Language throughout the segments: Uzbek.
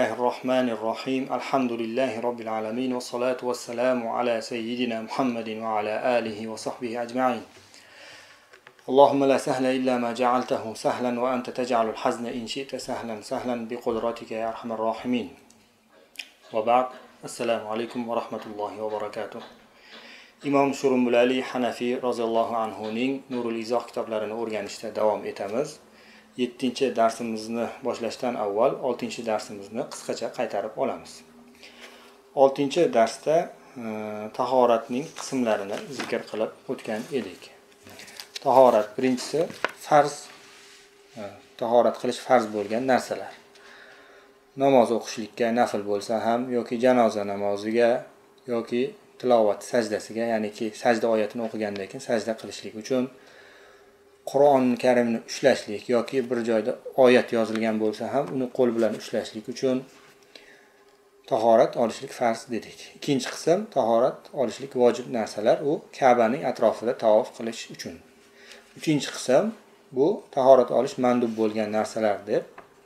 Bismillahirrahmanirrahim. Alhamdulillahi Rabbil alamin. Ve salatu ve selamu ala seyyidina Muhammedin ve ala alihi ve sahbihi ecma'in. Allahümme la sehle illa ma cealtehu sehlen ve ente tec'alul hazne in şi'te sehlen sehlen bi kudratike ya erhamer rahimin. Ve ba'd. Esselamu aleyküm ve rahmetullahi ve berekatuh. İmam Şurumbulali Hanafi raziyallahu anhuning Nurul Izoh kitoblarini o'rganishda davom etamiz. 7. darsimizni boshlashdan avval 6. darsimizni qisqacha qaytarib olamiz. 6. darsda tahoratning qismlarini zikr qilib o'tgan edik. Tahorat birinchisi farz, tahorat qilish farz bo'lgan narsalar. Namoz o'qishlikka nafl bo'lsa ham yoki janoza namoziga yoki tilovat sajdasiga, ya'niki sajda oyatini o'qigandan keyin sajda qilishlik uchun, Qur'on Karimni ushlashlik yoki bir joyda oyat yozilgan bo'lsa ham uni qo'l bilan ushlashlik uchun tahorat olishlik farz dedik. Ikkinchi qism tahorat olishlik vojib narsalar, u Ka'baning atrofida tavof qilish uchun. Uchinchi qism bu tahorat olish mandub bo'lgan narsalar deb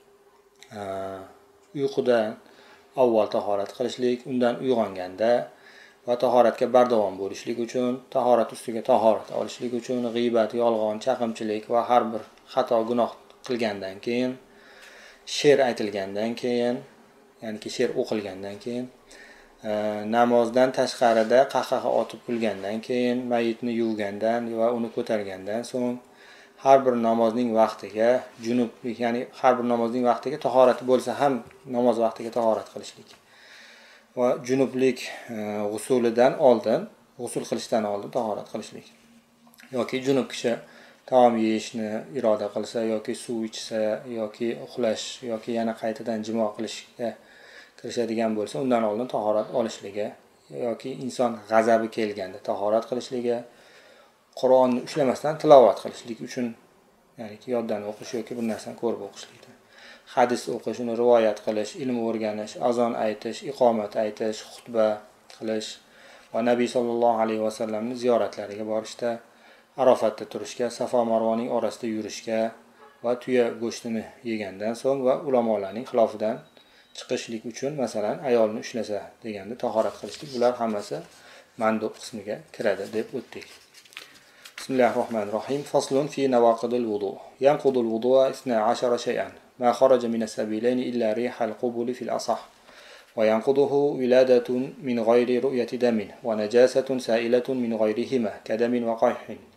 uyqudan avval tahorat qilishlik, undan uyg'onganda va tahoratga bardavom bo'lishlik uchun, tahorat ustiga tahorat olishlik uchun, g'iybat, yolg'on, chaqimchilik va har bir xato gunoh qilgandan keyin, she'r aytilgandan keyin, ya'niki she'r o'qilgandan keyin, namozdan tashqarida qahqaha otib kulgandan keyin, mayitni yuvgandan va uni ko'targandan so'ng, har bir namozning vaqtiga junublik, ya'ni har bir namozning vaqtiga tahorati bo'lsa ham namoz vaqtiga tahorat qilishlik. Va junublik g'usulidan oldin, g'usul qilishdan oldin tahorat qilishlik. Yoki junub kishi taom yeyishni iroda qilsa yoki suv ichsa yoki uxlash yoki yana qaytadan jimo qilishga kirishadigan bo'lsa, undan oldin tahorat olishligi yoki inson g'azabi kelganda tahorat qilishligi, Qur'onni ushlamasdan tilovat qilishlik uchun, ya'ni yoddan o'qish yoki bir narsani ko'rib o'qishlik. Hadis o'qish, uni rivoyat qilish, ilm o'rganish, azon aytish, iqomat aytish, xutba qilish va Nabiy sollallohu alayhi vasallamning ziyoratlariga borishda, Arofatda turishga, Safo Marvoning orasida yurishga va tuya go'shtini yegandan so'ng va ulamolarning xilofidan chiqishlik uchun, masalan, ayolni ushlasa deganda tahorat qilishlik, bular hammasi mandub qismiga kiradi deb o'tdik. Bismillahirrohmanirrohim. Faslun fi nawaqidil wudu. Yanqudul wudu'a 12 shay'an. ما خرج من السبيلين إلا ريح القبول في الأصح، وينقضه ولادة من غير رؤية دم، ونجاسة سائلة من غيرهما كدم وقيح،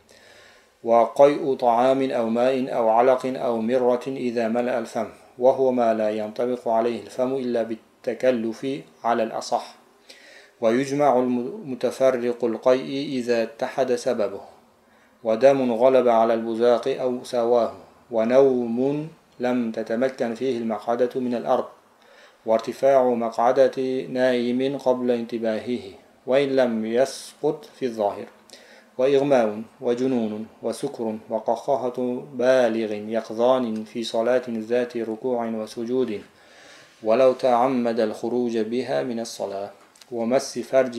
وقيء طعام أو ماء أو علق أو مرة إذا ملأ الفم، وهو ما لا ينطبق عليه الفم إلا بالتكلف على الأصح، ويجمع المتفرق القيء إذا اتحد سببه، ودم غلب على البزاق أو سواه، ونوم لم تتمكن فيه المقعدة من الأرض، وارتفاع مقعدة نائم قبل انتباهه وإن لم يسقط في الظاهر، وإغماء وجنون وسكر وقهقهة بالغ يقظان في صلاة ذات ركوع وسجود ولو تعمد الخروج بها من الصلاة، ومس فرج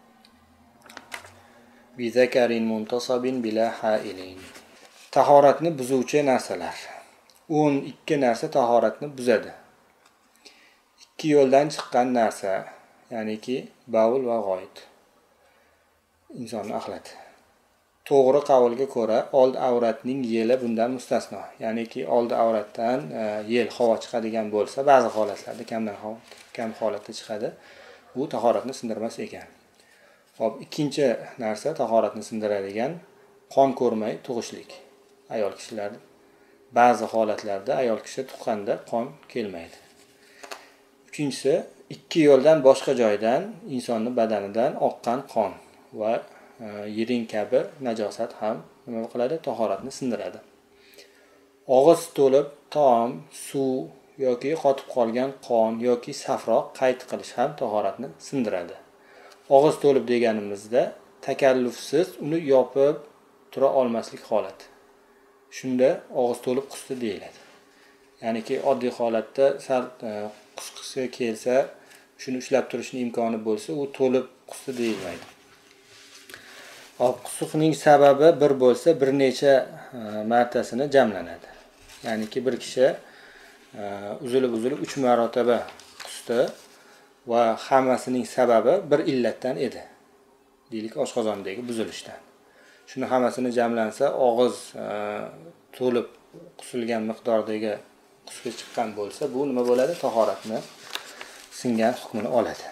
بذكر منتصب بلا حائلين. tahoratni buzuvchi narsalar. 12 narsa tahoratni buzadi. 2 yo'ldan chiqqan narsa, ya'niki bavul va g'oyit, insonni axlati. To'g'ri qavlga ko'ra old avratning yeli bundan mustasno, ya'niki old avratdan yel, havo chiqadigan bo'lsa, ba'zi holatlarda kam holatda chiqadi, bu tahoratni sindirmas ekan. Xo'p, ikkinchi narsa tahoratni sindiradigan qon ko'rmay tug'ishlik. Ayol kishilar ba'zi holatlarda ayol kishi tuqqanda qon kelmaydi. Uchinchisi, 2 yo'ldan boshqa joydan insonning badanidan oqqan qon va yiring kabi najosat ham nima qiladi? Tahoratni sindiradi. Og'iz to'lib taom, suv yoki qotib qolgan qon yoki safroq qayd qilish ham tahoratni sindiradi. Og'iz to'lib deganimizda takallufsiz uni yopib tura olmaslik holati. Shunda og'iz to'lib qusdi deyiladi. Ya'niki oddiy holatda sal qusqisi kelsa, shuni ushlab turishning imkoni bo'lsa, u to'lib qusdi deyilmaydi. Qusuqning sababi bir bo'lsa, bir necha martasini jamlanadi. Ya'niki bir kishi uzilib 3 marotaba to'xdi va hammasining sababi bir illatdan edi. Deylik, oshqozondagi buzilishdan. Shuni hammasini jamlansa, og'iz to'lib qusilgan miqdordagi qusga chiqqan bo'lsa, bu nima bo'ladi? Tahoratni singan hukmini oladi.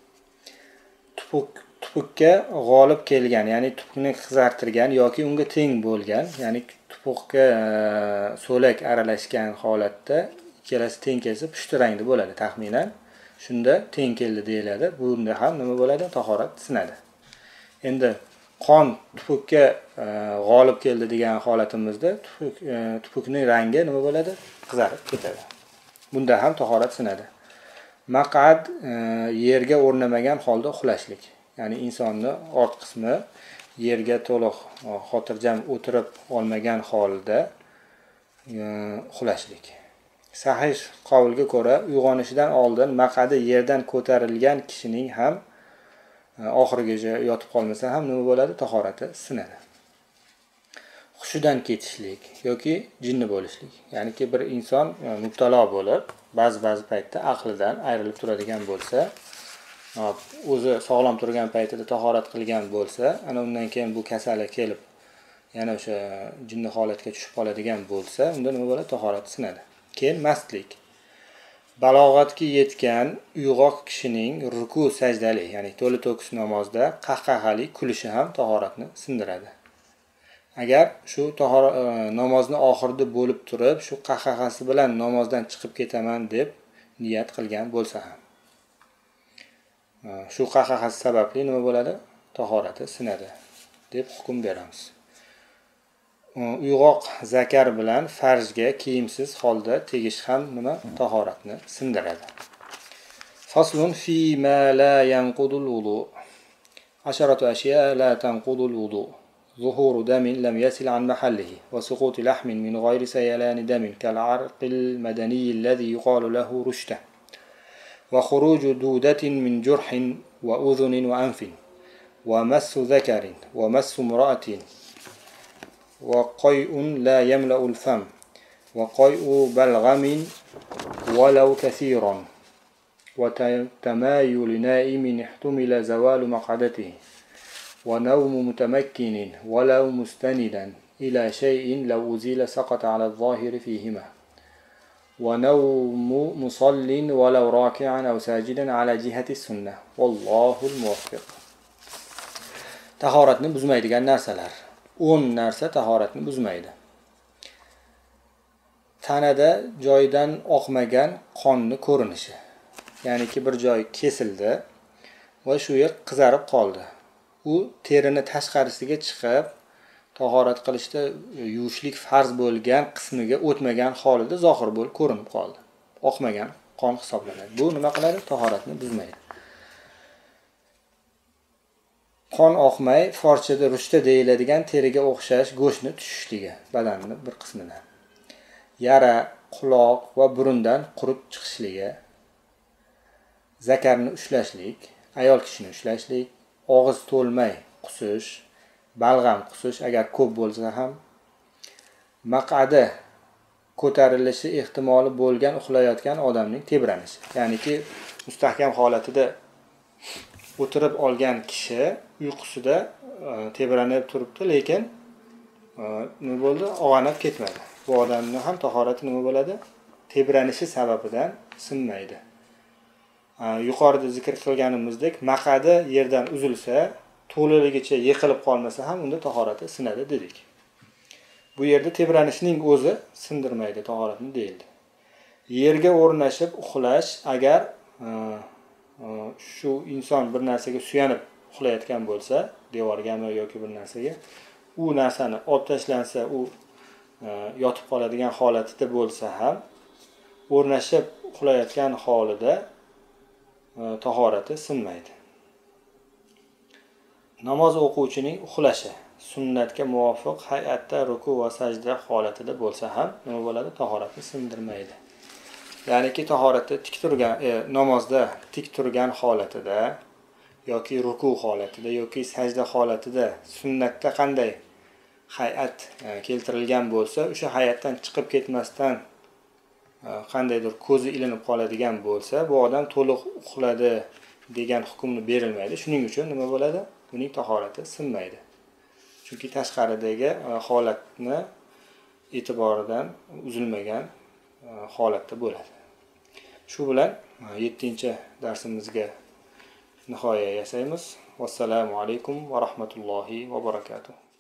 Tupukka g'olib kelgan, ya'ni tupukni qizartirgan yoki unga teng bo'lgan, ya'ni tupukka so'lak aralashgan holatda ikkalasi teng kelsa pushti rangda bo'ladi taxminan. Shunda teng keldi deyiladi. Bunda ham nima bo'ladi? Tahorat sinadi. Endi qon tupukka g'olib keldi degan holatimizda tupukning rangi nima bo'ladi? Qizarib ketadi. Bunda ham tahorat sinadi. Maq'ad yerga o'rnamagan holda uxlashlik. Ya'ni insonni ort qismi yerga to'liq xotirjam o'tirib olmagan holda uxlashlik. Sahih qavlga ko'ra, uyg'onishidan oldin maq'adi yerdan ko'tarilgan kishining ham oxirigacha yotib qolmasa ham nima bo'ladi? Tahorati sinadi. Hushidan ketishlik yoki jinni bo'lishlik. Ya'niki bir inson mubtalo bo'lib, ba'zi paytda aqlidan ayrilib turadigan bo'lsa, o'zi sog'lom turgan paytida tahorat qilgan bo'lsa, ana undan keyin bu kasali kelib, yana o'sha jinni holatga tushib qoladigan bo'lsa, unda nima bo'ladi? Tahorat sinadi. Keyin mastlik. Balog'atga yetgan uyg'oq kishining ruku sajdali, ya'ni to'la to'kis namozda qahqahali kulishi ham tahoratni sindiradi. Agar shu namozni oxirida bo'lib turib, shu qahqahasi bilan namozdan chiqib ketaman deb niyat qilgan bo'lsa ham, shu qahqahasi sababli nima bo'ladi? Tahorati sinadi deb hukm beramiz. Uyg'oq zakar bilan farjga kiyimsiz holda tegish ham nima? Tahoratni sindiradi. Faslun fi ma la yanqudul wudu. Asharatu ashya la tanqudul wudu. ظهور دم لم يسل عن محله وسقوط لحم من غير سيلان دم كالعرق المدني الذي يقال له رشته وخروج دودة من جرح وأذن وأنف ومس ذكر ومس امرأة وقيء لا يملأ الفم وقيء بلغم ولو كثيرا وتمايل نائم احتمل زوال مقعدته ونوم متمكن ولو مستندا إلى شيء لو أزيل سقط على الظاهر فيهما ونوم مصل ولو راكعا أو ساجدا على جهة السنة والله الموفق. Tahoratni buzmaydigan narsalar. 10 narsa tahoratni buzmaydi. Tanada joydan oqmagan qonni ko'rinishi. Ya'niki bir joy kesildi va shu yer qizarib qoldi. U terini tashqarisiga chiqib, tahorat qilishda yuvishlik farz bo'lgan qismiga o'tmagan holida zohir bo'lib ko'rinib qoldi. Oqmagan qon hisoblanadi. Bu nima qiladi? Tahoratni buzmaydi. Qon oqmay, forchada rushta deyiladigan teriga o'xshash go'shtni tushishligi, badanning bir qismidan. Yara, quloq va burundan qurib chiqishligi, zakarni ushlashlik, ayol kishini ushlashlik, og'iz to'lmay qusish, balg'am qusish agar ko'p bo'lsa ham, maq'adi ko'tarilishi ehtimoli bo'lgan uxlayotgan odamning tebranishi. Ya'niki mustahkam holatida o'tirib olgan kishi uyqusida tebranib turibdi, lekin nima bo'ldi? Og'anib ketmadi. Bu odamning ham tahorati nima bo'ladi? Tebranishi sababidan sinmaydi. Yuqorida zikr qilganimizdek, maq'adi yerdan uzilsa, to'laligicha yiqilib qolmasa ham unda tahorati sinadi dedik. Bu yerda tebranishning o'zi sindirmaydi tahoratni deyildi. Yerga o'rnashib uxlash, agar shu inson bir narsaga suyanib uxlayotgan bo'lsa, devorgami yoki bir narsaga, u narsani olib tashlansa, u yotib qoladigan holatida bo'lsa ham, o'rnashib uxlayotgan holida tahorati sinmaydi. Namoz o'quvchining uxlashi sunnatga muvofiq hay'atda ruku va sajda holatida bo'lsa ham nima bo'ladi? Tahoratni sindirmaydi. Ya'niki tahoratda tik turgan, namozda tik turgan holatida yoki ruku holatida yoki sajda holatida sunnatda qanday hay'at keltirilgan bo'lsa, o'sha hay'atdan chiqib ketmasdan qandaydir ko'zi ilinib qoladigan bo'lsa, bu odam to'liq uxladi degan hukmni berilmaydi. Shuning uchun nima bo'ladi? Uning tahorati sinmaydi. Chunki tashqaridagi holatni e'tiboridan uzilmagan holatda bo'ladi. Shu bilan 7-darsimizga nihoya yasaymiz. Vassalomu alaykum va rahmatullohi va barakatuh.